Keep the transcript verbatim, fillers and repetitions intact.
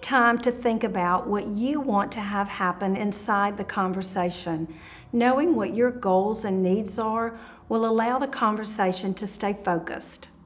Take time to think about what you want to have happen inside the conversation. Knowing what your goals and needs are will allow the conversation to stay focused.